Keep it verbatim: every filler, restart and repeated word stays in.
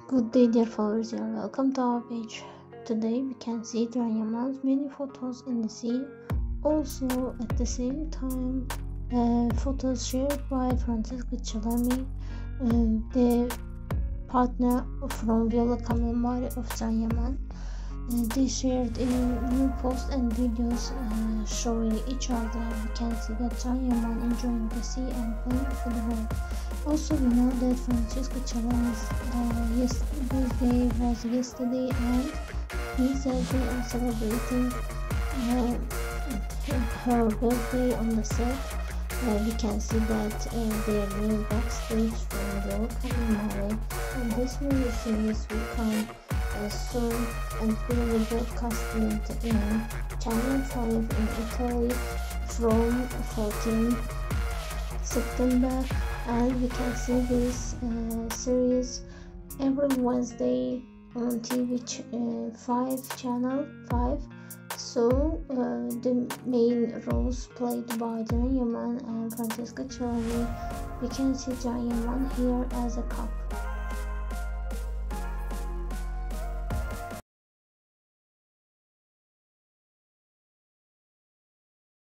Good day, dear followers, and welcome to our page. Today we can see CAN YAMAN'S many photos in the sea. Also, at the same time, uh, photos shared by Francesca Cellami, uh, the partner from Viola Camilleri of CAN YAMAN. Uh, they shared in new posts and videos uh, showing each other. We can see that CAN YAMAN enjoying the sea and playing football. Also, we know that Francesca Cellami's uh, yes, birthday was yesterday, and he said they are celebrating uh, her birthday on the set. Uh, we can see that uh, they are going backstage from the local Mare, and this new series will come uh, soon and will be broadcasted in Channel five in Italy from fourteenth September, and we can see this uh, series every Wednesday on T V ch- uh, five, Channel five. So uh, the main roles played by CAN YAMAN and Francesca Cellami. We can see CAN YAMAN here as a couple.